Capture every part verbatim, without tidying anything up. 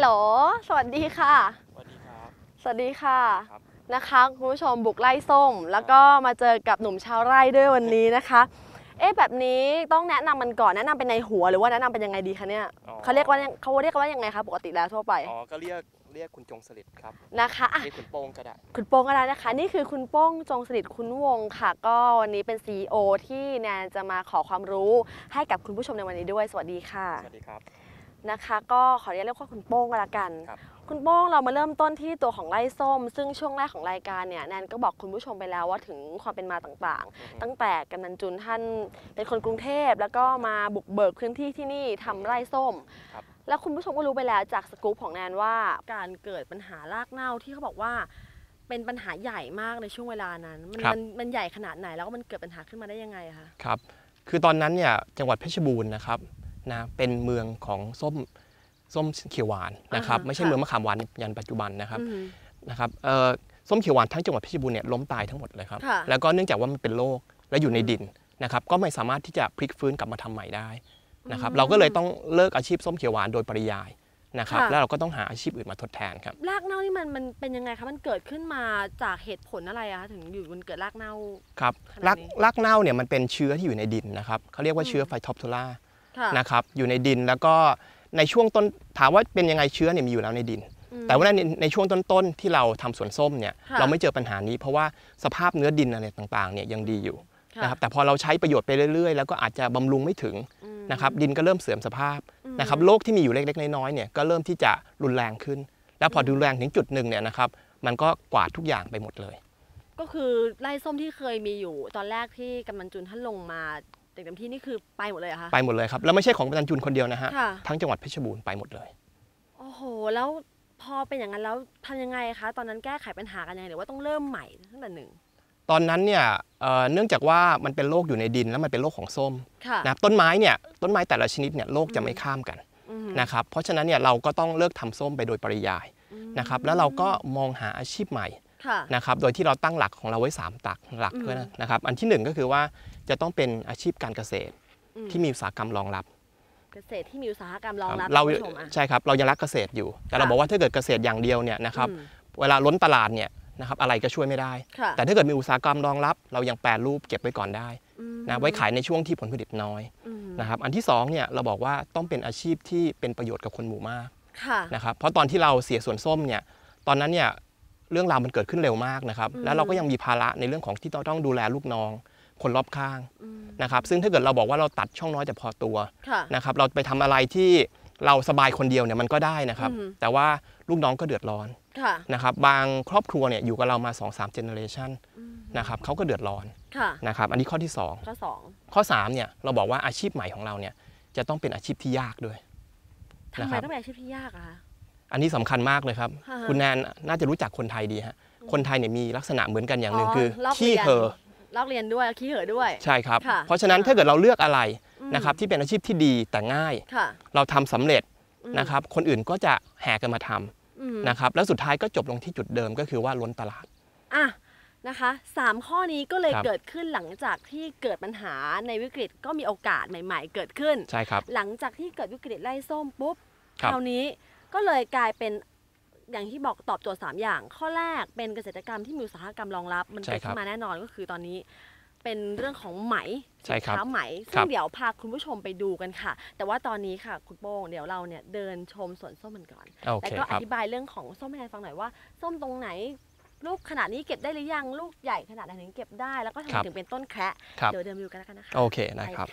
สวัสดีค่ะสวัสดีครับสวัสดีค่ะนะคะคุณผู้ชมบุกไล่ส้มแล้วก็มาเจอกับหนุ่มชาวไร่ด้วยวันนี้นะคะเอ๊ะแบบนี้ต้องแนะนำมันก่อนแนะนำเป็นในหัวหรือว่าแนะนำเป็นยังไงดีคะเนี่ยเขาเรียกว่าเขาเรียกว่ายังไงคะปกติแล้วทั่วไปอ๋อก็เรียกเรียกคุณจงสฤษดิ์ครับนะคะเรียกคุณโป้งก็ได้คุณโป้งก็ได้นะคะนี่คือคุณโป้งจงสฤษดิ์คุณวงค่ะก็วันนี้เป็น ซี อี โอ ที่แนนจะมาขอความรู้ให้กับคุณผู้ชมในวันนี้ด้วยสวัสดีค่ะสวัสดีครับนะคะก็ขออนุญาตเรียกว่าคุณโป้งก็แล้วกันคุณโป้งเรามาเริ่มต้นที่ตัวของไร่ส้มซึ่งช่วงแรกของรายการเนี่ยแนนก็บอกคุณผู้ชมไปแล้วว่าถึงความเป็นมาต่างๆตั้งแต่กำนันจุนท่านเป็นคนกรุงเทพแล้วก็มาบุกเบิกพื้นที่ที่นี่ทำไร่ส้มแล้วคุณผู้ชมก็รู้ไปแล้วจากสกู๊ปของแนนว่าการเกิดปัญหารากเน่าที่เขาบอกว่าเป็นปัญหาใหญ่มากในช่วงเวลานั้นมันมันมันใหญ่ขนาดไหนแล้วก็มันเกิดปัญหาขึ้นมาได้ยังไงคะครับคือตอนนั้นเนี่ยจังหวัดเพชรบูรณ์นะครับนะเป็นเมืองของส้มส้มเขียวหวานนะครับไม่ใช่เมืองมะขามหวานยันปัจจุบันนะครับนะครับส้มเขียวหวานทั้งจังหวัดเพชรบูรณ์เนี่ยล้มตายทั้งหมดเลยครับแล้วก็เนื่องจากว่ามันเป็นโรคและอยู่ในดินนะครับก็ไม่สามารถที่จะพลิกฟื้นกลับมาทำใหม่ได้นะครับเราก็เลยต้องเลิกอาชีพส้มเขียวหวานโดยปริยายนะครับแล้วเราก็ต้องหาอาชีพอื่นมาทดแทนครับรากเน่านี่มันมันเป็นยังไงคะมันเกิดขึ้นมาจากเหตุผลอะไรอะถึงอยู่มันเกิดรากเน่าครับรากรากเน่าเนี่ยมันเป็นเชื้อที่อยู่ในดินนะครับเขาเรียกว่าเชื้อไฟท็อปโทล่านะครับอยู่ในดินแล้วก็ในช่วงต้นถามว่าเป็นยังไงเชื้อเนี่ยมีอยู่แล้วในดินแต่ว่าในในช่วงต้นๆที่เราทำสวนส้มเนี่ยเราไม่เจอปัญหานี้เพราะว่าสภาพเนื้อดินอะไรต่างๆเนี่ยยังดีอยู่นะครับแต่พอเราใช้ประโยชน์ไปเรื่อยๆแล้วก็อาจจะบำรุงไม่ถึงนะครับดินก็เริ่มเสื่อมสภาพนะครับโรคที่มีอยู่เล็กๆน้อยๆเนี่ยก็เริ่มที่จะรุนแรงขึ้นแล้วพอรุนแรงถึงจุดหนึ่งเนี่ยนะครับมันก็กวาดทุกอย่างไปหมดเลยก็คือไร่ส้มที่เคยมีอยู่ตอนแรกที่กำนันจุนท่านลงมาเต็มที่นี่คือไปหมดเลยเหรอคะไปหมดเลยครับแล้วไม่ใช่ของกำนันจุนคนเดียวนะฮะทั้งจังหวัดเพชรบูรณ์ไปหมดเลยโอ้โหแล้วพอเป็นอย่างนั้นแล้วทำยังไงคะตอนนั้นแก้ไขปัญหากันยังไงหรือว่าต้องเริ่มใหม่ตั้งแต่หนึ่งตอนนั้นเนี่ยเนื่องจากว่ามันเป็นโรคอยู่ในดินแล้วมันเป็นโรคของส้มนะต้นไม้เนี่ยต้นไม้แต่ละชนิดเนี่ยโรคจะไม่ข้ามกันนะครับเพราะฉะนั้นเนี่ยเราก็ต้องเลิกทำส้มไปโดยปริยายนะครับแล้วเราก็มองหาอาชีพใหม่นะครับโดยที่เราตั้งหลักของเราไว้สามตักหลักด้วยนะครับอันที่หนึ่งก็คือว่าจะต้องเป็นอาชีพการเกษตรที่มีอุตสาหกรรมรองรับเกษตรที่มีอุตสาหกรรมรองรับเราใช่ครับเรายังรักเกษตรอยู่แต่เราบอกว่าถ้าเกิดเกษตรอย่างเดียวเนี่ยนะครับเวลาล้นตลาดเนี่ยนะครับอะไรก็ช่วยไม่ได้แต่ถ้าเกิดมีอุตสาหกรรมรองรับเรายังแปรรูปเก็บไว้ก่อนได้นะไว้ขายในช่วงที่ผลผลิตน้อยนะครับอันที่สองเนี่ยเราบอกว่าต้องเป็นอาชีพที่เป็นประโยชน์กับคนหมู่มากนะครับเพราะตอนที่เราเสียสวนส้มเนี่ยตอนนั้นเนี่ยเรื่องราวมันเกิดขึ้นเร็วมากนะครับแล้วเราก็ยังมีภาระในเรื่องของที่เราต้องดูแลลูกน้องคนรอบข้างนะครับซึ่งถ้าเกิดเราบอกว่าเราตัดช่องน้อยแต่พอตัวนะครับเราไปทำอะไรที่เราสบายคนเดียวเนี่ยมันก็ได้นะครับแต่ว่าลูกน้องก็เดือดร้อนนะครับบางครอบครัวเนี่ยอยู่กับเรามา สองสาม เจเนอเรชันนะครับเขาก็เดือดร้อนนะครับอันนี้ข้อที่สองข้อสองข้อสามเนี่ยเราบอกว่าอาชีพใหม่ของเราเนี่ยจะต้องเป็นอาชีพที่ยากด้วยทำไมต้องเป็นอาชีพที่ยากอะคะอันนี้สำคัญมากเลยครับคุณแนนน่าจะรู้จักคนไทยดีฮะคนไทยเนี่ยมีลักษณะเหมือนกันอย่างหนึ่งคือขี้เห่อลอกเรียนด้วยขี้เห่อด้วยใช่ครับเพราะฉะนั้นถ้าเกิดเราเลือกอะไรนะครับที่เป็นอาชีพที่ดีแต่ง่ายเราทำสำเร็จนะครับคนอื่นก็จะแห่กันมาทำนะครับแล้วสุดท้ายก็จบลงที่จุดเดิมก็คือว่าล้นตลาดอ่ะนะคะสามข้อนี้ก็เลยเกิดขึ้นหลังจากที่เกิดปัญหาในวิกฤตก็มีโอกาสใหม่ๆเกิดขึ้นใช่ครับหลังจากที่เกิดวิกฤตไร่ส้มปุ๊บคราวนี้ก็เลยกลายเป็นอย่างที่บอกตอบโจทย์สามอย่างข้อแรกเป็นเกษตรกรรมที่มีอุตสาหกรรมรองรับมันเกิดขึ้นมาแน่นอนก็คือตอนนี้เป็นเรื่องของไหมสินค้าไหมซึ่งเดี๋ยวพาคุณผู้ชมไปดูกันค่ะแต่ว่าตอนนี้ค่ะคุณโป้งเดี๋ยวเราเนี่ยเดินชมสวนส้มกันก่อนแล้วก็อธิบายเรื่องของส้มให้ฟังหน่อยว่าส้มตรงไหนลูกขนาดนี้เก็บได้หรือยังลูกใหญ่ขนาดไหนถึงเก็บได้แล้วก็ทำไมถึงเป็นต้นแคระเดี๋ยวเดินไปดูกันแล้วกันนะคะโอเคนะครับ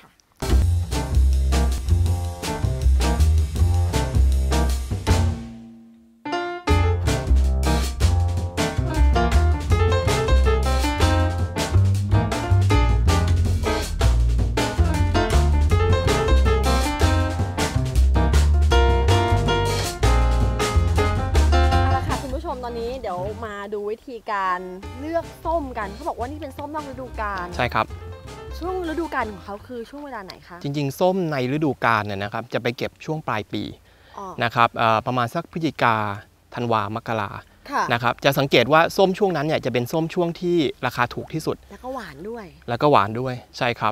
ตอนนี้เดี๋ยวมาดูวิธีการเลือกส้มกันเขาบอกว่านี่เป็นส้มนอกฤดูกาลใช่ครับช่วงฤดูกาลของเขาคือช่วงเวลาไหนคะจริงๆส้มในฤดูกาลเนี่ยนะครับจะไปเก็บช่วงปลายปีนะครับประมาณสักพฤศจิกาธันวามกรานะครับจะสังเกตว่าส้มช่วงนั้นเนี่ยจะเป็นส้มช่วงที่ราคาถูกที่สุดแล้วก็หวานด้วยแล้วก็หวานด้วยใช่ครับ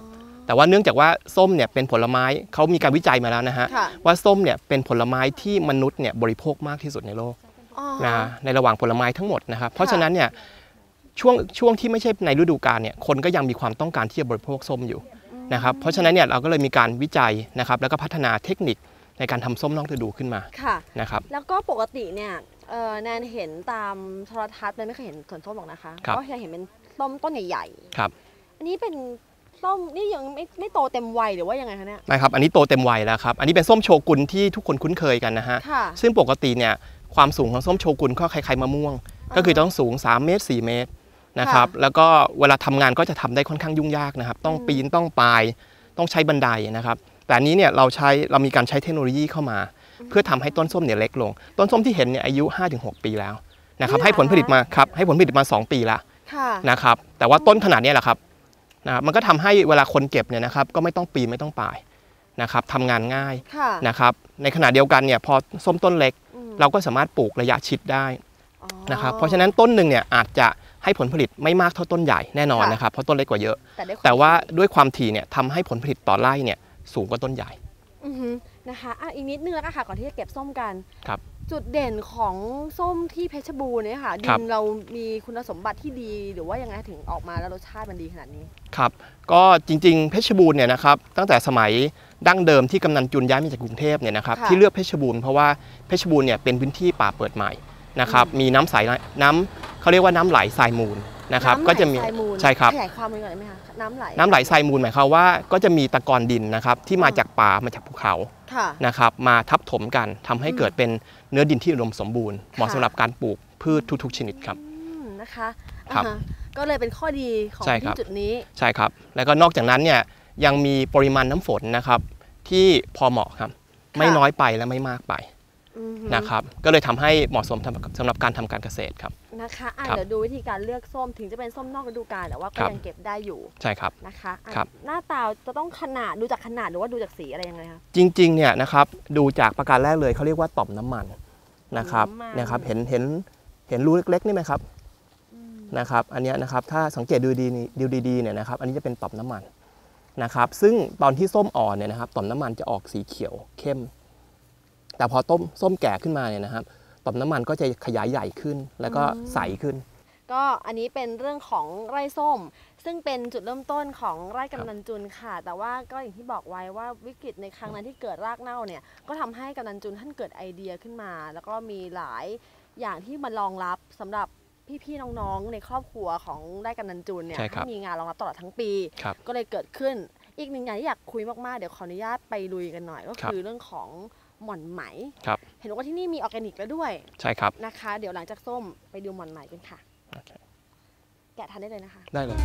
แต่ว่าเนื่องจากว่าส้มเนี่ยเป็นผลไม้เขามีการวิจัยมาแล้วนะฮะว่าส้มเนี่ยเป็นผลไม้ที่มนุษย์เนี่ยบริโภคมากที่สุดในโลกนะในระหว่างผลไม้ทั้งหมดนะครับเพราะฉะนั้นเนี่ยช่วงช่วงที่ไม่ใช่ในฤดูกาลเนี่ยคนก็ยังมีความต้องการที่จะบริโภคส้มอยู่นะครับเพราะฉะนั้นเนี่ยเราก็เลยมีการวิจัยนะครับแล้วก็พัฒนาเทคนิคในการทำส้มนอกฤดูขึ้นมานะครับแล้วก็ปกติเนี่ยแนนเห็นตามโทรทัศน์แนนไม่เคยเห็นสวนส้มหรอกนะคะก็เคยเห็นเป็นส้มต้นใหญ่ๆครับอันนี้เป็นส้มนี่ยังไม่ไม่โตเต็มวัยหรือว่ายังไงคะเนี่ยไม่ครับอันนี้โตเต็มวัยแล้วครับอันนี้เป็นส้มโชกุนที่ทุกคนคุ้นเคยกันนะฮะซึ่งปกติเนี่ยความสูงของส้มโชกุนก็คล้ายๆมะม่วงก็คือต้องสูงสามเมตรสี่เมตรนะครับแล้วก็เวลาทำงานก็จะทำได้ค่อนข้างยุ่งยากนะครับต้องปีนต้องปลายต้องใช้บันไดนะครับแต่อันนี้เนี่ยเราใช้เรามีการใช้เทคโนโลยีเข้ามาเพื่อทำให้ต้นส้มเนี่ยเล็กลงต้นส้มที่เห็นเนี่ยอายุ ห้าถึงหก ปีแล้วนะครับให้ผลผลิตมาครับให้ผลผลิตมาสองปีแล้วนะครับแต่ว่าต้นขนาดนี้แหละครับนะมันก็ทำให้เวลาคนเก็บเนี่ยนะครับก็ไม่ต้องปีนไม่ต้องปลายนะครับทำงานง่ายนะครับในขณะเดียวกันเนี่ยพอส้มต้นเล็กเราก็สามารถปลูกระยะชิดได้นะครับเพราะฉะนั้นต้นหนึ่งเนี่ยอาจจะให้ผลผลิตไม่มากเท่าต้นใหญ่แน่นอนนะครับเพราะต้นเล็กกว่าเยอะแต่ว่าด้วยความถี่เนี่ยทำให้ผลผลิตต่อไร่เนี่ยสูงกว่าต้นใหญ่นะคะอ่ะอีกนิดนึงแล้วค่ะก่อนที่จะเก็บส้มกันครับจุดเด่นของส้มที่เพชรบูรณ์เนี่ยค่ะดินเรามีคุณสมบัติที่ดีหรือว่ายังไงถึงออกมาแล้วรสชาติมันดีขนาดนี้ครับก็จริงๆเพชรบูรณ์เนี่ยนะครับตั้งแต่สมัยดั้งเดิมที่กำนันจุนย้ายมาจากกรุงเทพเนี่ยนะครับที่เลือกเพชรบูรณ์เพราะว่าเพชรบูรณ์เนี่ยเป็นพื้นที่ป่าเปิดใหม่นะครับมีน้ำใสน้ำเขาเรียกว่าน้ำไหลทรายมูลนะครับก็จะมีใช่ครับขยายความมันก่อนได้ไหมคะน้ำไหลน้ำไหลทรายมูลหมายความว่าก็จะมีตะกอนดินนะครับที่มาจากป่ามาจากภูเขานะครับมาทับถมกันทำให้เกิดเป็นเนื้อดินที่อุดมสมบูรณ์เหมาะสำหรับการปลูกพืชทุกๆชนิดครับนะคะครับก็เลยเป็นข้อดีของที่จุดนี้ใช่ครับแล้วก็นอกจากนั้นเนี่ยยังมีปริมาณน้ำฝนนะครับที่พอเหมาะครับไม่น้อยไปและไม่มากไปนะครับก็เลยทำให้เหมาะสมสำหรับการทำการเกษตรครับนะคะอ่ะเดี๋ยวดูวิธีการเลือกส้มถึงจะเป็นส้มนอกฤดูกาลแต่ว่าก็ยังเก็บได้อยู่ใช่ครับนะคะหน้าตาจะต้องขนาดดูจากขนาดหรือว่าดูจากสีอะไรยังไงคะจริงๆเนี่ยนะครับดูจากประการแรกเลยเขาเรียกว่าต่อมน้ำมันนะครับนะครับเห็นเห็นเห็นรูเล็กๆนี่ไหมครับนะครับอันนี้นะครับถ้าสังเกตดูดีดูดีๆเนี่ยนะครับอันนี้จะเป็นต่อมน้ำมันนะครับซึ่งตอนที่ส้มอ่อนเนี่ยนะครับต่อมน้ำมันจะออกสีเขียวเข้มแต่พอต้มส้มแก่ขึ้นมาเนี่ยนะครับต่อมน้ำมันก็จะขยายใหญ่ขึ้นแล้วก็ใสขึ้นก็อันนี้เป็นเรื่องของไร่ส้มซึ่งเป็นจุดเริ่มต้นของไร่กำนันจุนค่ะแต่ว่าก็อย่างที่บอกไว้ว่าวิกฤตในครั้งนั้นที่เกิดรากเน่าเนี่ยก็ทำให้กำนันจุนท่านเกิดไอเดียขึ้นมาแล้วก็มีหลายอย่างที่มารองรับสำหรับพี่ๆน้องๆในครอบครัวของไร่กำนันจุนเนี่ยให้มีงานรองรับตลอดทั้งปีก็เลยเกิดขึ้นอีกหนึ่งอย่างที่อยากคุยมากๆเดี๋ยวขออนุญาตไปลุยกันหน่อยก็คือเรื่องของหม่อนไหมเห็นว่าที่นี่มีออร์แกนิกแล้วด้วยใช่ครับนะคะเดี๋ยวหลังจากส้มไปดูหม่อนไหมกันค่ะแกะทานได้เลยนะคะได้เลย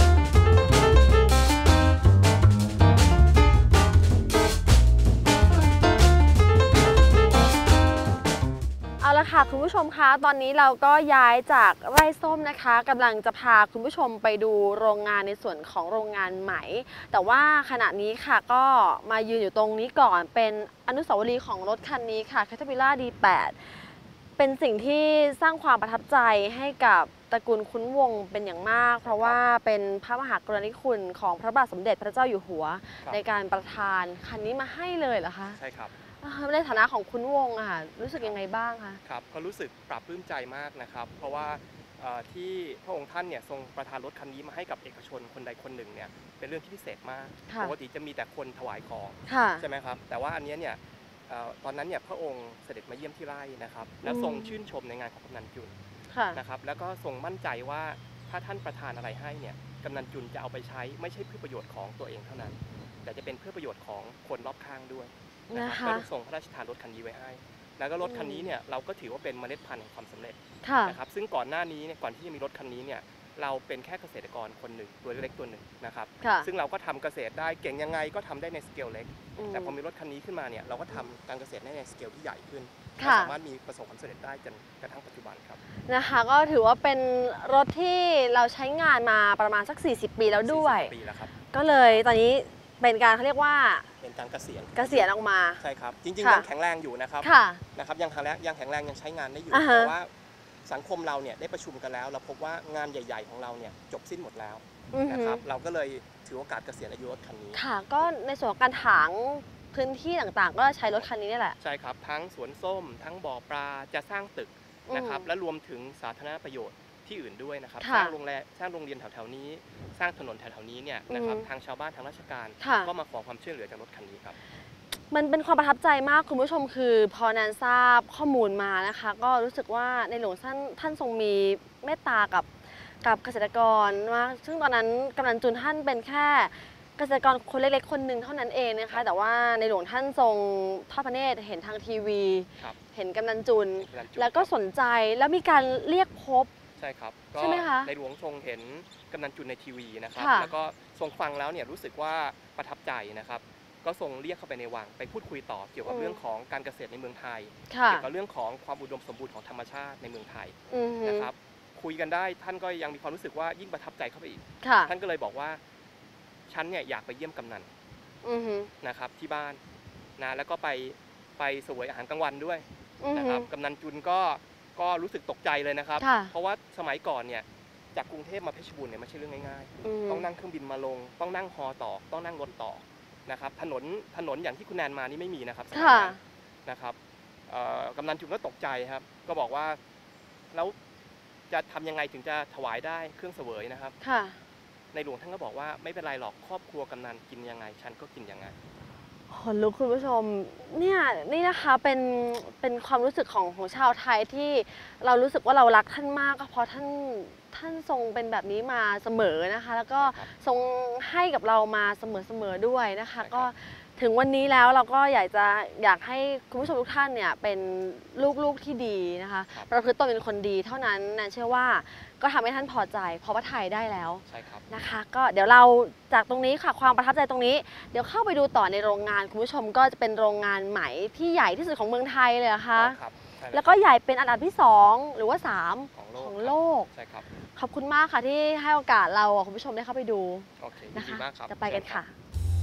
เอาละค่ะคุณผู้ชมคะตอนนี้เราก็ย้ายจากไร่ส้มนะคะกำลังจะพาคุณผู้ชมไปดูโรงงานในส่วนของโรงงานไหมแต่ว่าขณะนี้ค่ะก็มายืนอยู่ตรงนี้ก่อนเป็นอนุสาวรีย์ของรถคันนี้ค่ะ Caterpillar ดี แปด เป็นสิ่งที่สร้างความประทับใจให้กับตระกูลคุ้นวงเป็นอย่างมากเพราะว่าเป็นพระมหากรุณาธิคุณของพระบาทสมเด็จพระเจ้าอยู่หัวในการประทานคันนี้มาให้เลยเหรอคะใช่ครับในฐานะของคุ้นวงอะค่ะรู้สึกยังไงบ้างคะครับก็รู้สึกปลาบปลื้มใจมากนะครับเพราะว่าที่พระองค์ท่านเนี่ยทรงประทานรถคันนี้มาให้กับเอกชนคนใดคนหนึ่งเนี่ยเป็นเรื่องที่พิเศษมากปกติจะมีแต่คนถวายของใช่ไหมครับแต่ว่าอันนี้เนี่ยตอนนั้นเนี่ยพระองค์เสด็จมาเยี่ยมที่ไร่นะครับและทรงชื่นชมในงานของกำนันจุนนะครับแล้วก็ทรงมั่นใจว่าถ้าท่านประทานอะไรให้เนี่ยกำนันจุนจะเอาไปใช้ไม่ใช่เพื่อประโยชน์ของตัวเองเท่านั้นแต่จะเป็นเพื่อประโยชน์ของคนรอบข้างด้วยนะครับก็ส่งพระราชทานรถคันนี้ไว้ให้แล้วก็รถคันนี้เนี่ยเราก็ถือว่าเป็นเมล็ดพันธุ์แห่งความสำเร็จนะครับซึ่งก่อนหน้านี้เนี่ยก่อนที่จะมีรถคันนี้เนี่ยเราเป็นแค่เกษตรกรคนหนึ่งตัวเล็กตัวหนึ่งนะครับซึ่งเราก็ทำเกษตรได้เก่งยังไงก็ทำได้ในสเกลเล็กแต่พอมีรถคันนี้ขึ้นมาเนี่ยเราก็ทำการเกษตรได้ในสเกลที่ใหญ่ขึ้นสามารถมีประสบความสำเร็จได้จนกระทั่งปัจจุบันครับนะคะก็ถือว่าเป็นรถที่เราใช้งานมาประมาณสักสี่สิบปีแล้วด้วยปีแล้วครับก็เลยตอนนี้เป็นการเขาเรียกว่าเป็นการเกษียณเกษียณออกมาใช่ครับจริงๆยังแข็งแรงอยู่นะครับนะครับยังแข็งแรงยังแข็งแรงยังใช้งานได้อยู่แต่ว่าสังคมเราเนี่ยได้ประชุมกันแล้วเราพบว่างานใหญ่ๆของเราเนี่ยจบสิ้นหมดแล้วนะครับเราก็เลยถือโอกาสเกษียณอายุรถคันนี้ค่ะก็ในส่วนของการถางพื้นที่ต่างๆก็ใช้รถคันนี้นี่แหละใช่ครับทั้งสวนส้มทั้งบ่อปลาจะสร้างตึกนะครับและรวมถึงสาธารณประโยชน์ที่อื่นด้วยนะครับสร้างโรงแรมสร้างโรงเรียนแถวๆนี้สร้างถนนแถวๆนี้เนี่ยนะครับทางชาวบ้านทางราชการก็มาขอความช่วยเหลือจากรถคันนี้ครับมันเป็นความประทับใจมากคุณผู้ชมคือพอแนนทราบข้อมูลมานะคะก็รู้สึกว่าในหลวงท่านท่านทรงมีเมตตากับกับเกษตรกรมากซึ่งตอนนั้นกำนันจุนท่านเป็นแค่เกษตรกรคนเล็กๆคนหนึ่งเท่านั้นเองนะคะแต่ว่าในหลวงท่านทรงทอดพระเนตรเห็นทางทีวีเห็นกำนันจุนแล้วก็สนใจแล้วมีการเรียกพบใช่ครับก็ในหลวงทรงเห็นกำนันจุนในทีวีนะครับแล้วก็ทรงฟังแล้วเนี่ยรู้สึกว่าประทับใจนะครับก็ทรงเรียกเข้าไปในวังไปพูดคุยต่อเกี่ยวกับเรื่องของการเกษตรในเมืองไทยเกี่ยวกับเรื่องของความอุดมสมบูรณ์ของธรรมชาติในเมืองไทยนะครับคุยกันได้ท่านก็ยังมีความรู้สึกว่ายิ่งประทับใจเข้าไปอีกท่านก็เลยบอกว่าฉันเนี่ยอยากไปเยี่ยมกำนันนะครับที่บ้านนะแล้วก็ไปไปเสวยอาหารกลางวันด้วยนะครับกำนันจุนก็ก็รู้สึกตกใจเลยนะครับเพราะว่าสมัยก่อนเนี่ยจากกรุงเทพมาเพชรบูรณ์เนี่ยไม่ใช่เรื่องง่ายๆต้องนั่งเครื่องบินมาลงต้องนั่งฮอต่อต้องนั่งรถต่อนะครับถนนถนนอย่างที่คุณแนนมานี่ไม่มีนะครับนะครับกำนันจุนก็ตกใจครับก็บอกว่าแล้วจะทำยังไงถึงจะถวายได้เครื่องเสวยนะครับในหลวงท่านก็บอกว่าไม่เป็นไรหรอกครอบครัวกำนันกินยังไงฉันก็กินยังไงขนลุกคุณผู้ชมเนี่ยนี่นะคะเป็นเป็นความรู้สึกของของชาวไทยที่เรารู้สึกว่าเรารักท่านมากก็เพราะท่านท่านทรงเป็นแบบนี้มาเสมอนะคะแล้วก็ทรงให้กับเรามาเสมอๆด้วยนะคะก็ถึงวันนี้แล้วเราก็อยากจะอยากให้คุณผู้ชมทุกท่านเนี่ยเป็นลูกๆที่ดีนะคะประพฤติตนเป็นคนดีเท่านั้นนะเชื่อว่าก็ทำให้ท่านพอใจพอพระทัยได้แล้วนะคะก็เดี๋ยวเราจากตรงนี้ค่ะความประทับใจตรงนี้เดี๋ยวเข้าไปดูต่อในโรงงานคุณผู้ชมก็จะเป็นโรงงานไหมที่ใหญ่ที่สุดของเมืองไทยเลยนะคะแล้วก็ใหญ่เป็นอันดับที่สองหรือว่าสามของโลกขอบคุณมากค่ะที่ให้โอกาสเราคุณผู้ชมได้เข้าไปดูนะคะจะไปกันค่ะ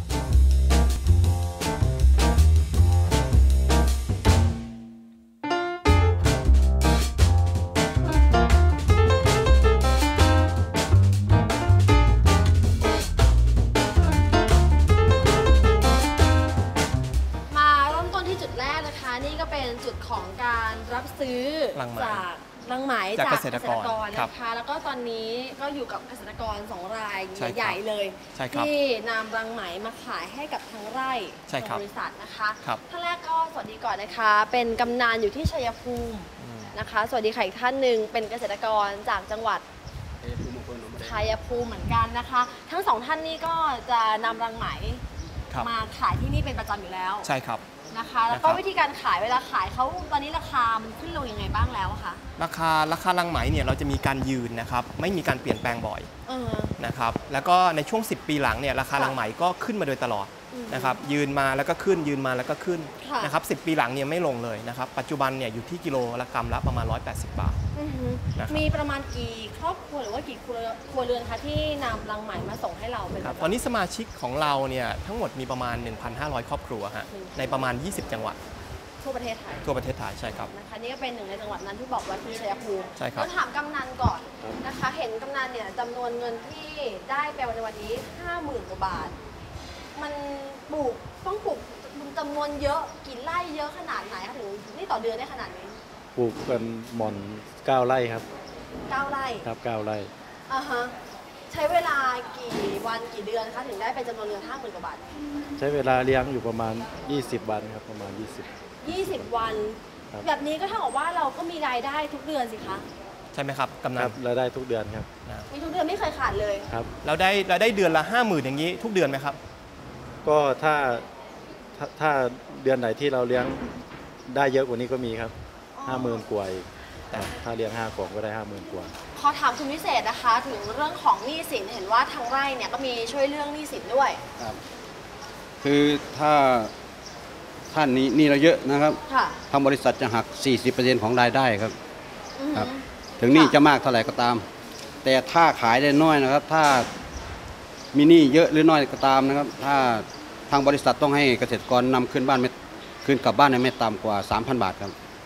นี่ก็เป็นจุดของการรับซื้อจากรังไหมจากเกษตรกรนะคะแล้วก็ตอนนี้ก็อยู่กับเกษตรกรสองรายใหญ่ๆเลยที่นำรังไหมมาขายให้กับทางไร่ของบริษัทนะคะท่านแรกก็สวัสดีก่อนนะคะเป็นกำนันอยู่ที่ชัยภูมินะคะสวัสดีค่ะอีกท่านหนึ่งเป็นเกษตรกรจากจังหวัดชัยภูมิเหมือนกันนะคะทั้งสองท่านนี้ก็จะนำรังไหมมาขายที่นี่เป็นประจำอยู่แล้วใช่ครับนะคะแล้วก็วิธีการขายเวลาขายเขาตอนนี้ราคามันขึ้นลงยังไงบ้างแล้วคะราคาราคารังไหมเนี่ยเราจะมีการยืนนะครับไม่มีการเปลี่ยนแปลงบ่อยนะครับแล้วก็ในช่วงสิบปีหลังเนี่ยราคารังไหมก็ขึ้นมาโดยตลอดนะครับยืนมาแล้วก็ขึ้นยืนมาแล้วก็ขึ้นนะครับสิบปีหลังเนี่ยไม่ลงเลยนะครับปัจจุบันเนี่ยอยู่ที่กิโลละกรัมละประมาณหนึ่งร้อยแปดสิบบาทมีประมาณกี่ครอบครัวหรือว่ากี่ครัวเรือนคะที่นำรังไหมมาส่งให้เราเป็นตอนนี้สมาชิกของเราเนี่ยทั้งหมดมีประมาณ หนึ่งพันห้าร้อย ครอบครัวฮะในประมาณยี่สิบจังหวัดทั่วประเทศไทยทั่วประเทศไทยใช่ครับนะคะนี่ก็เป็นหนึ่งในจังหวัดนั้นที่บอกว่าที่ชัยภูมิใช่ครับก็ถามกำนันก่อนนะคะเห็นกำนันเนี่ยจำนวนเงินที่ได้ไปในวันนี้ห้าหมื่นกว่าบาทมันปลูกต้องปลูกจำนวนเยอะกี่ไร่เยอะขนาดไหนคะถึงนี่ต่อเดือนได้ขนาดนี้ปลูกเป็นหม่อนเก้าไร่ครับเก้าไร่ครับเก้าไร่อ่าฮะใช้เวลากี่วันกี่เดือนคะถึงได้เป็นจำนวนเงินห้าหมื่นกว่าบาทใช้เวลาเลี้ยงอยู่ประมาณยี่สิบวันครับประมาณยี่สิบยี่สิบวันแบบนี้ก็เท่ากับว่าเราก็มีรายได้ทุกเดือนสิคะใช่ไหมครับกำนันรายได้ทุกเดือนครับมีทุกเดือนไม่เคยขาดเลยครับเราได้เราได้เดือนละห้าหมื่นอย่างนี้ทุกเดือนไหมครับก็ถ้าถ้าเดือนไหนที่เราเลี้ยงได้เยอะกว่านี้ก็มีครับห้าหมื่นกว่าแต่ถ้าเลี้ยงห้ากล่องก็ได้ห้าหมื่นกว่าขอถามคุณวิเศษนะคะถึงเรื่องของหนี้สินเห็นว่าทางไร่เนี่ยก็มีช่วยเรื่องหนี้สินด้วยครับคือถ้าท่านนี้นี่เราเยอะนะครับทางบริษัทจะหัก สี่สิบเปอร์เซ็นต์ ของรายได้ครับครับถึงหนี้จะมากเท่าไหร่ก็ตามแต่ถ้าขายได้น้อยนะครับถ้ามีหนี้เยอะหรือน้อยก็ตามนะครับถ้าทางบริษัทต้องให้เกษตรกรนำขึ้นบ้านไม่ขึ้นกลับบ้านในไม่ต่ำกว่า สามพัน บาทครับค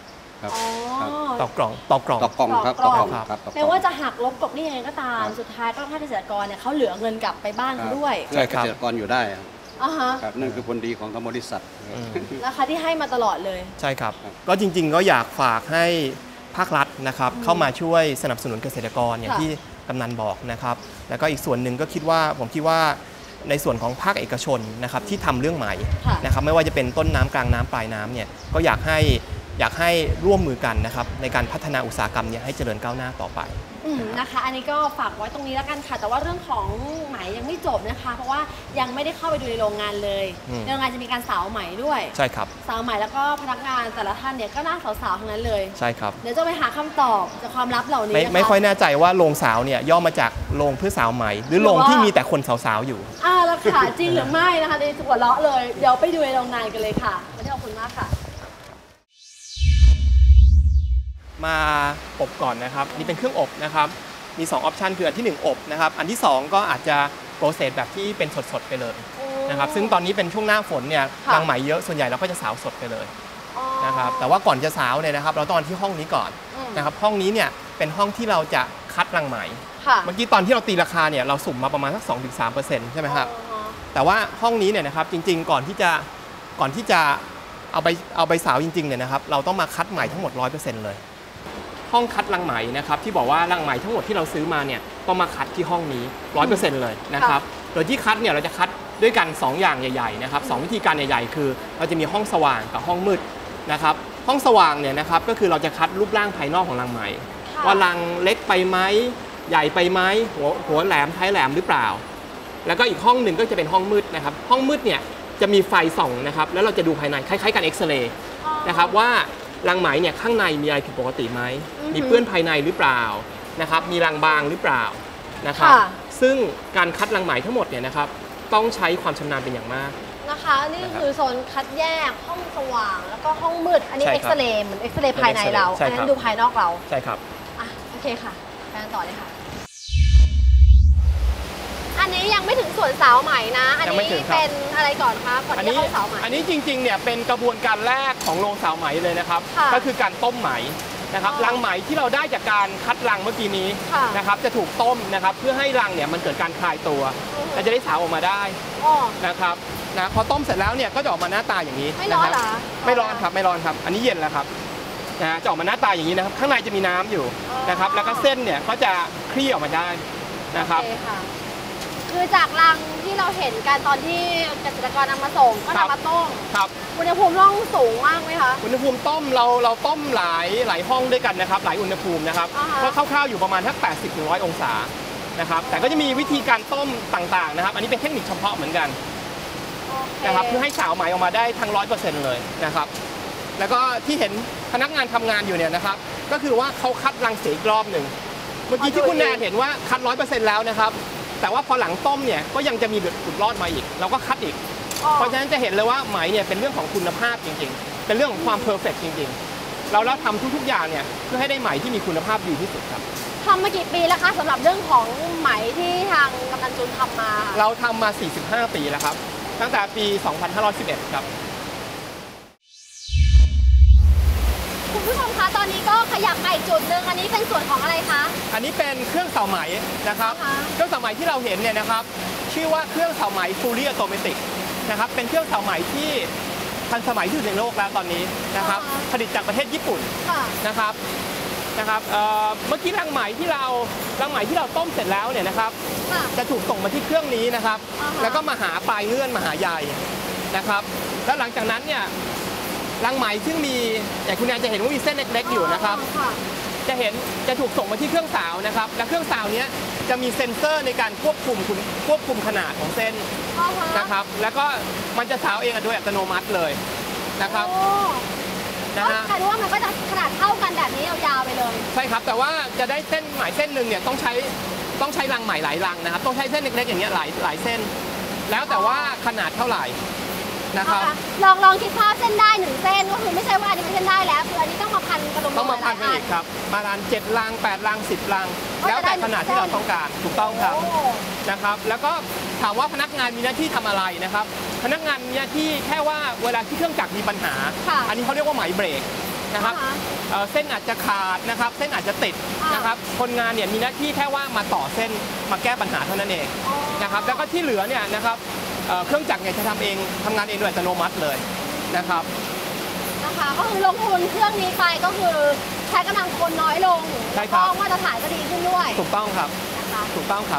ครับต่อกล่องต่อกล่องต่อกล่องครับต่อกล่องครับไม่ว่าจะหักลบกลบนี่ยังไงก็ตามสุดท้ายก็ให้เกษตรกรเนี่ยเขาเหลือเงินกลับไปบ้านเขาด้วยใช่เกษตรกรอยู่ได้อ่าฮะครับนั่นคือผลดีของทางบริษัทนะคะที่ให้มาตลอดเลยใช่ครับก็จริงๆก็อยากฝากให้ภาครัฐนะครับเข้ามาช่วยสนับสนุนเกษตรกรอย่างที่กำนันบอกนะครับแล้วก็อีกส่วนหนึ่งก็คิดว่าผมคิดว่าในส่วนของภาคเอกชนนะครับที่ทำเรื่องใหม่นะครับไม่ว่าจะเป็นต้นน้ำกลางน้ำปลายน้ำเนี่ยก็อยากให้อยากให้ร่วมมือกันนะครับในการพัฒนาอุตสาหกรรมเนี่ยให้เจริญก้าวหน้าต่อไปนะคะอันนี้ก็ฝากไว้ตรงนี้แล้วกันค่ะแต่ว่าเรื่องของไหมยังไม่จบนะคะเพราะว่ายังไม่ได้เข้าไปดูในโรงงานเลยในโรงงานจะมีการสาวไหมด้วยใช่ครับสาวไหมแล้วก็พนักงานแต่ละท่านเนี่ยก็หน้าสาวๆทั้งนั้นเลยใช่ครับเดี๋ยวจะไปหาคำตอบจากความลับเหล่านี้ไม่ไม่ค่อยแน่ใจว่าโรงสาวเนี่ยย่อมาจากโรงเพื่อสาวไหมหรือโรงที่มีแต่คนสาวๆอยู่อ่าแล้วค่ะจริงหรือไม่นะคะในหัวเราะเลยเดี๋ยวไปดูในโรงงานกันเลยค่ะวันนี้ขอบคุณมากค่ะมาอบก่อนนะครับนี่เป็นเครื่องอบนะครับมีสองออปชันคืออันที่หนึ่งอบนะครับอันที่สองก็อาจจะโปรเซสแบบที่เป็นสดๆไปเลยนะครับซึ่งตอนนี้เป็นช่วงหน้าฝนเนี่ยรังไหมเยอะส่วนใหญ่เราก็จะสาวสดไปเลยนะครับแต่ว่าก่อนจะสาวเนี่ยนะครับเราต้องที่ห้องนี้ก่อนนะครับห้องนี้เนี่ยเป็นห้องที่เราจะคัดรังไหมเมื่อกี้ตอนที่เราตีราคาเนี่ยเราสุ่มมาประมาณสัก สองถึงสามเปอร์เซ็นต์ ใช่ไหมครับแต่ว่าห้องนี้เนี่ยนะครับจริงๆก่อนที่จะก่อนที่จะเอาไปเอาไปสาวจริงๆเนี่ยนะครับเราต้องมาคัดไหมทั้งหมด ร้อยเปอร์เซ็นต์ เลยห้องคัดรังไหมนะครับที่บอกว่ารังไหมทั้งหมดที่เราซื้อมาเนี่ยต้องมาคัดที่ห้องนี้ ร้อยเปอร์เซ็นต์ เลยนะครับโดยที่คัดเนี่ยเราจะคัดด้วยกันสองอย่างใหญ่ๆนะครับสองวิธีการใหญ่ๆคือเราจะมีห้องสว่างกับห้องมืดนะครับห้องสว่างเนี่ยนะครับก็คือเราจะคัดรูปร่างภายนอกของรังไหมว่ารังเล็กไปไหมใหญ่ไปไหมหัวหัวแหลมท้ายแหลมหรือเปล่าแล้วก็อีกห้องหนึ่งก็จะเป็นห้องมืดนะครับห้องมืดเนี่ยจะมีไฟส่องนะครับแล้วเราจะดูภายในคล้ายๆกันเอ็กซเรย์นะครับว่ารังไหมเนี่ยข้างในมีอะไรผิดปกติไหมมีเปื้อนภายในหรือเปล่านะครับมีรังบางหรือเปล่านะครับซึ่งการคัดรังไหมทั้งหมดเนี่ยนะครับต้องใช้ความชำนาญเป็นอย่างมากนะคะนี่คือโซนคัดแยกห้องสว่างแล้วก็ห้องมืดอันนี้เอ็กซเรย์เหมือนเอ็กซเรย์ภายในเราอันนั้นดูภายนอกเราใช่ครับอ่ะโอเคค่ะไปกันต่อเลยค่ะอันนี้ยังไม่ถึงส่วนสาวไหมนะอันนี้เป็นอะไรก่อนคะก่อนที่จะเข้าสาวไหมอันนี้จริงๆเนี่ยเป็นกระบวนการแรกของโรงสาวไหมเลยนะครับก็คือการต้มไหมนะครับรังไหมที่เราได้จากการคัดรังเมื่อกี้นี้นะครับจะถูกต้มนะครับเพื่อให้รังเนี่ยมันเกิดการคลายตัวและจะได้สาวออกมาได้นะครับนะพอต้มเสร็จแล้วเนี่ยก็จะออกมาหน้าตาอย่างนี้ไม่ร้อนเหรอไม่ร้อนครับไม่ร้อนครับอันนี้เย็นแล้วครับนะจะออกมาหน้าตาอย่างนี้นะครับข้างในจะมีน้ำอยู่นะครับแล้วก็เส้นเนี่ยก็จะคลี่ออกมาได้นะครับคือจากรังที่เราเห็นกันตอนที่เกษตรกรนำมาส่งก็นำมาต้มครับอุณหภูมิต้องสูงมากไหมคะอุณหภูมิต้มเราเราต้มหลายหลายห้องด้วยกันนะครับหลายอุณหภูมินะครับก็คร่าวๆอยู่ประมาณทักแปดสิบถึงร้อยองศานะครับแต่ก็จะมีวิธีการต้มต่างๆนะครับอันนี้เป็นเทคนิคเฉพาะเหมือนกันนะครับเพื่อให้สาวไหมออกมาได้ทั้งร้อยเปอร์เซ็นต์เลยนะครับแล้วก็ที่เห็นพนักงานทำงานอยู่เนี่ยนะครับก็คือว่าเขาคัดรังเสียอีกรอบหนึ่งเมื่อกี้ที่คุณแนนเห็นว่าคัดร้อยเปอร์เซ็นต์แล้วนะครับแต่ว่าพอหลังต้มเนี่ยก็ยังจะมีหลุดรอดมาอีกเราก็คัดอีกเพราะฉะนั้นจะเห็นเลยว่าไหมเนี่ยเป็นเรื่องของคุณภาพจริงๆเป็นเรื่องของความเพอร์เฟกต์จริงๆเราแล้วทำทุกๆอย่างเนี่ยเพื่อให้ได้ไหมที่มีคุณภาพดีที่สุดครับทำมากี่ปีแล้วคะสำหรับเรื่องของไหมที่ทางกำนันจุนทำมาเราทำมาสี่สิบห้าปีแล้วครับตั้งแต่ปีสองพันห้าร้อยสิบเอ็ดครับคุณผู้ชมคะตอนนี้ก็ขยับมาอีกจุดหนึ่งอันนี้เป็นส่วนของอะไรคะอันนี้เป็นเครื่องเสาไหมนะครับเครื่องเสาไหมที่เราเห็นเนี่ยนะครับชื่อว่าเครื่องเสาไหม fully automatic นะครับเป็นเครื่องเสาไหมที่ทันสมัยที่สุดในโลกแล้วตอนนี้นะครับผลิตจากประเทศญี่ปุ่นนะครับนะครับเมื่อกี้รังไหมที่เรารังไหมที่เราต้มเสร็จแล้วเนี่ยนะครับจะถูกส่งมาที่เครื่องนี้นะครับแล้วก็มาหาปลายเงื่อนมาหาใยนะครับแล้วหลังจากนั้นเนี่ยรังไหมซึ่งมีอย่างคุณแอนจะเห็นว่ามีเส้นเล็กๆอยู่นะครับจะเห็นจะถูกส่งมาที่เครื่องสาวนะครับและเครื่องสาวนี้จะมีเซ็นเซอร์ในการควบคุมควบคุมขนาดของเส้นนะครับแล้วก็มันจะสาวเองโดยอัตโนมัติเลยนะครับนะฮะแต่ว่ามันก็จะขนาดเท่ากันแบบนี้ยาวๆไปเลยใช่ครับแต่ว่าจะได้เส้นไหมเส้นหนึ่งเนี่ยต้องใช้ต้องใช้รังไหมหลายรังนะครับต้องใช้เส้นเล็กๆอย่างเงี้ยหลายหลายเส้นแล้วแต่ว่าขนาดเท่าไหร่นะครับลองลองคิดภาพเส้นได้หนึ่งเส้นก็คือไม่ใช่ว่าอันนี้เป็นเส้นได้แล้วคืออันนี้ต้องมาพันกระดุมต้องมาพันกันอีกครับมารันเจ็ดรังแปดรังสิบรังแล้วแต่ขนาดที่เราต้องการถูกต้องครับนะครับแล้วก็ถามว่าพนักงานมีหน้าที่ทำอะไรนะครับพนักงานมีหน้าที่แค่ว่าเวลาที่เครื่องจักรมีปัญหาอันนี้เขาเรียกว่าไหมเบรกนะครับเส้นอาจจะขาดนะครับเส้นอาจจะติดนะครับคนงานเนี่ยมีหน้าที่แค่ว่ามาต่อเส้นมาแก้ปัญหาเท่านั้นเองนะครับแล้วก็ที่เหลือเนี่ยนะครับเครื่องจักรเนี่ยจะทำเองทำงานเองโดยอัตโนมัติเลยนะครับนะคะก็คือลงทุนเครื่องนี้ไปก็คือใช้กำลังคนน้อยลงแล้วก็มาตรฐานก็ดีขึ้นด้วยถูกต้องครับนะคะถูกต้องครับ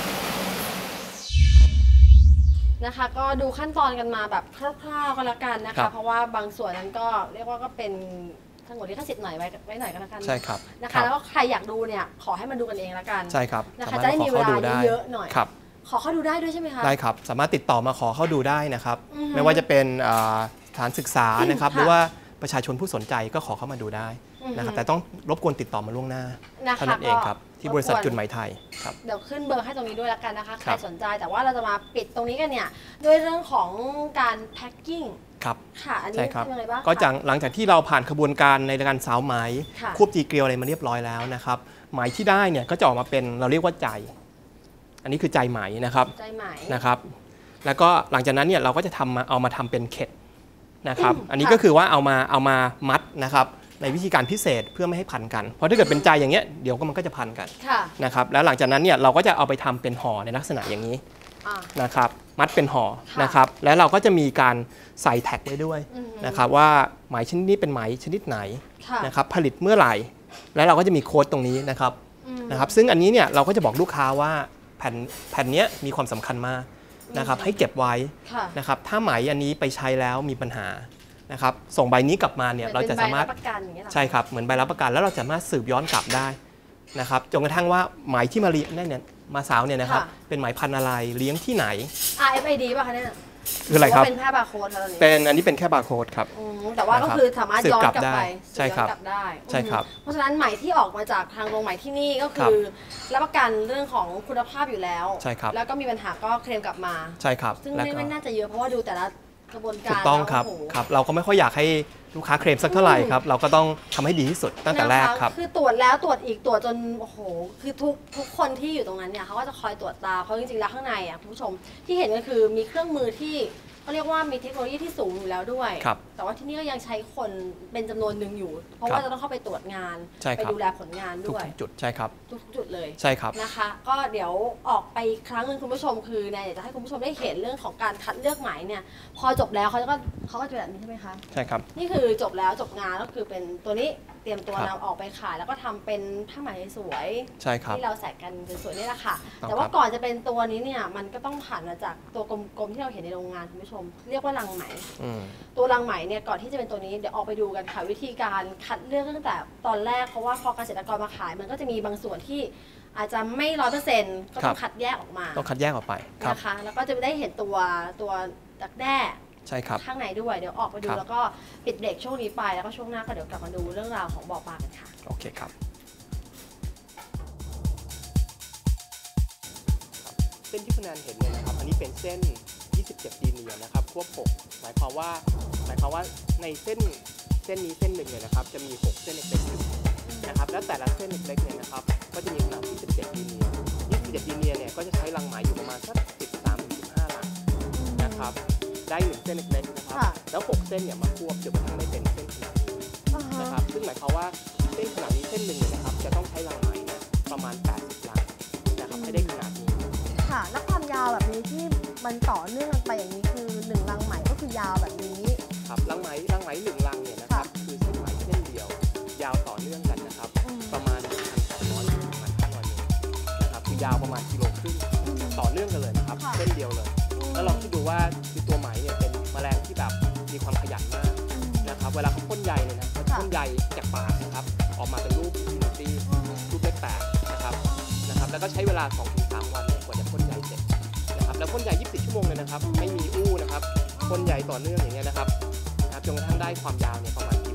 นะคะก็ดูขั้นตอนกันมาแบบคร่าวๆกันละกันนะคะเพราะว่าบางส่วนนั้นก็เรียกว่าก็เป็นทั้งหมดที่ค่าสิทธิ์หน่อยไว้ไว้หน่อยกันละกันใช่ครับนะคะแล้วก็ใครอยากดูเนี่ยขอให้มันดูกันเองละกันใช่ครับนะคะจะได้มีเวลาเยอะๆหน่อยขอเข้าดูได้ด้วยใช่ไหมคะได้ครับสามารถติดต่อมาขอเข้าดูได้นะครับไม่ว่าจะเป็นสถานศึกษานะครับหรือว่าประชาชนผู้สนใจก็ขอเข้ามาดูได้นะครับแต่ต้องรบกวนติดต่อมาล่วงหน้าเท่านั้นเองครับที่บริษัทจุนไหมไทยครับเดี๋ยวขึ้นเบอร์ให้ตรงนี้ด้วยแล้วกันนะคะใครสนใจแต่ว่าเราจะมาปิดตรงนี้กันเนี่ยด้วยเรื่องของการแพ็คกิ้งครับค่ะอันนี้เป็นยังไงบ้างก็จากหลังจากที่เราผ่านขบวนการในการสาวไหมควบตีเกลียวอะไรมาเรียบร้อยแล้วนะครับไหมที่ได้เนี่ยก็จะออกมาเป็นเราเรียกว่าใจอันนี้คือใจไหมนะครับใจไหมนะครับแล้วก็หลังจากนั้นเนี่ยเราก็จะทำมาเอามาทำเป็นเข็ดนะครับอันนี้ก็คือว่าเอามาเอามามัดนะครับในวิธีการพิเศษเพื่อไม่ให้พันกันเพราะถ้าเกิดเป็นใจอย่างเงี้ยเดี๋ยวก็มันก็จะพันกันนะครับแล้วหลังจากนั้นเนี่ยเราก็จะเอาไปทำเป็นห่อในลักษณะอย่างนี้นะครับมัดเป็นห่อนะครับแล้วเราก็จะมีการใส่แท็กไว้ด้วยนะครับว่าไหมชนิดนี้เป็นไหมชนิดไหนนะครับผลิตเมื่อไหร่แล้วเราก็จะมีโค้ดตรงนี้นะครับนะครับซึ่งอันนี้เนี่ยเราก็จะบอกลูกค้าว่าแผ่นแผ่นนี้มีความสำคัญมากนะครับให้เก็บไว้นะครับถ้าไหมอันนี้ไปใช้แล้วมีปัญหานะครับส่งใบนี้กลับมาเนี่ยเราจะสามารถใช่ครับเหมือนใบรับประกันแล้วเราจะสามารถสืบย้อนกลับได้นะครับจนกระทั่งว่าไหมที่มาเลี้ยงเนี่ยมาสาวเนี่ยนะครับเป็นไหมพันธุ์อะไรเลี้ยงที่ไหนอาร์ เอฟ ไอ ดี ป่ะคะเนี่ยคืออะไรครับเป็นแค่บาร์โค้ดอะไรเป็นอันนี้เป็นแค่บาร์โค้ดครับแต่ว่าก็คือสามารถย้อนกลับไปใช่ครับได้ใช่ครับเพราะฉะนั้นไหมที่ออกมาจากทางโรงไหมที่นี่ก็คือรับประกันเรื่องของคุณภาพอยู่แล้วใช่ครับแล้วก็มีปัญหาก็เคลมกลับมาใช่ครับซึ่งไม่น่าจะเยอะเพราะว่าดูแต่ละกระบวนการถูกต้องครับครับเราก็ไม่ค่อยอยากให้ลูกค้าเคลมสักเท่าไหร่ครับเราก็ต้องทำให้ดีที่สุดตั้งแต่แรกครับคือตรวจแล้วตรวจอีกตรวจจนโอ้โหคือทุกทุกคนที่อยู่ตรงนั้นเนี่ยเขาก็จะคอยตรวจตาเพราะจริงๆแล้วข้างในอ่ะคุณผู้ชมที่เห็นก็คือมีเครื่องมือที่เขาเรียกว่ามีเทคโนโลยีที่สูงอยู่แล้วด้วยแต่ว่าที่นี่ก็ยังใช้คนเป็นจำนวนหนึ่งอยู่เพราะว่าจะต้องเข้าไปตรวจงานไปดูแลผลงานด้วยทุกจุดใช่ครับทุกจุดเลยใช่ครับนะคะก็เดี๋ยวออกไปครั้งหนึ่งคุณผู้ชมคือเนี่ยอยากจะให้คุณผู้ชมได้เห็นเรื่องของการคัดเลือกไหมเนี่ยพอจบแล้วเขาก็เขาก็จะแบบนี้ใช่ไหมคะใช่ครับนี่คือจบแล้วจบงานก็คือเป็นตัวนี้เตรียมตัวนำออกไปขายแล้วก็ทำเป็นผ้าไหมสวยใช่ครับที่เราใส่กันสวยๆนี่แหละค่ะแต่ว่าก่อนจะเป็นตัวนี้เนี่ยมันก็ต้องผ่านมาจากตัวกลมๆที่เราเห็นในโรงงานคุณผู้ชมเรียกว่ารังไหมตัวรังไหมเนี่ยก่อนที่จะเป็นตัวนี้เดี๋ยวออกไปดูกันค่ะวิธีการคัดเลือกตั้งแต่ตอนแรกเพราะว่าพอเกษตรกรมาขายมันก็จะมีบางส่วนที่อาจจะไม่ร้อยเปอร์เซ็นต์ก็ต้องคัดแยกออกมาต้องคัดแยกออกไปนะคะแล้วก็จะได้เห็นตัวตัวดักแด้ใช่ครับข้างในด้วยเดี๋ยวออกไปดูแล้วก็ปิดเบรกช่วงนี้ไปแล้วก็ช่วงหน้าก็เดี๋ยวกลับมาดูเรื่องราวของบ่อปลากันค่ะโอเคครับเส้นที่คุณแนนเห็นเนี่ยนะครับอันนี้เป็นเส้นยี่สิบเจ็ดดีเนียนะครับควบหกหมายความว่าหมายความว่าในเส้นเส้นนี้เส้นหนึ่งเนี่ยนะครับจะมีหกเส้นเล็กๆอยู่นะครับและแต่ละเส้นเล็กๆเนี่ยนะครับก็จะมีขนาดยี่สิบเจ็ดดีเนียยี่สิบเจ็ดดีเนียเนี่ยก็จะใช้รังไหมอยู่ประมาณสักสิบสามถึงสิบห้ารังนะครับได้หนึ่งเส้นเล็กๆนะครับแล้วหกเส้นเนี่ยมาควบจนกระทั่งไม่เป็นเส้นขนาดนี้นะครับซึ่งหมายความว่าเส้นขนาดนี้เส้นหนึ่งเนี่ยนะครับจะต้องใช้รังไหมเนี่ยประมาณแปดสิบรังนะครับให้ได้ขนาดนี้ค่ะแล้วความยาวแบบนี้ที่มันต่อเนื่องกันไปอย่างนี้คือหนึ่งรังไหมก็คือยาวแบบนี้ครับรังไหมรังไหมหนึ่งรังเนี่ยนะครับคือเส้นไหมเส้นเดียวยาวต่อเนื่องกันนะครับประมาณ หนึ่งพันแปดร้อย ถึง หนึ่งพันเก้าร้อย เมตรนะครับคือยาวประมาณกิโลครึ่งต่อเนื่องกันเลยนะครับเส้นเดียวเลยแล้วลองคิดดูว่าคือตัวไหมเนี่ยเป็นแมลงที่แบบมีความขยันมากนะครับเวลาเขาพ่นใยเนี่ยนะเขาพ่นใยจากปากนะครับออกมาเป็นรูปอินฟินิตี้รูปเลขแปดนะครับนะครับแล้วก็ใช้เวลา สองถึงสาม วันกว่าจะพ่นใยเสร็จนะครับแล้วพ่นใยยี่สิบสี่ชั่วโมงเลยนะครับไม่มีอู้นะครับพ่นใยต่อเนื่องอย่างเงี้ยนะครับจนกระทั่งได้ความยาวเนี่ยประมาณ